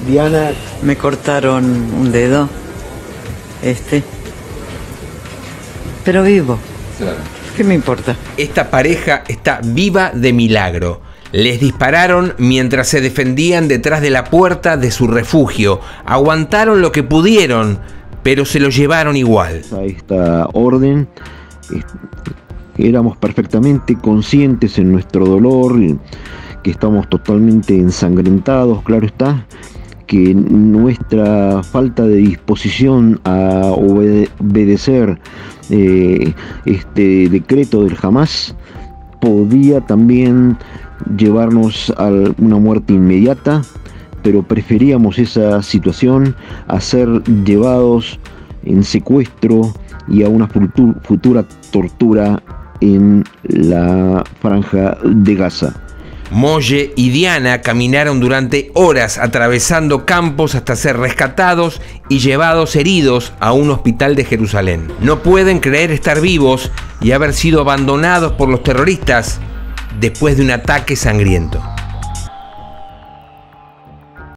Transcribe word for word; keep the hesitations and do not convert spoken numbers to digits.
Diana. Me cortaron un dedo, este, pero vivo. Claro. ¿Qué me importa? Esta pareja está viva de milagro. Les dispararon mientras se defendían detrás de la puerta de su refugio. Aguantaron lo que pudieron, pero se lo llevaron igual. A esta orden, éramos perfectamente conscientes en nuestro dolor, que estamos totalmente ensangrentados, claro está, que nuestra falta de disposición a obede- obedecer eh, este decreto del Hamás podía también llevarnos a una muerte inmediata, pero preferíamos esa situación a ser llevados en secuestro y a una futura tortura en la franja de Gaza. Molle y Diana caminaron durante horas atravesando campos hasta ser rescatados y llevados heridos a un hospital de Jerusalén. No pueden creer estar vivos y haber sido abandonados por los terroristas después de un ataque sangriento.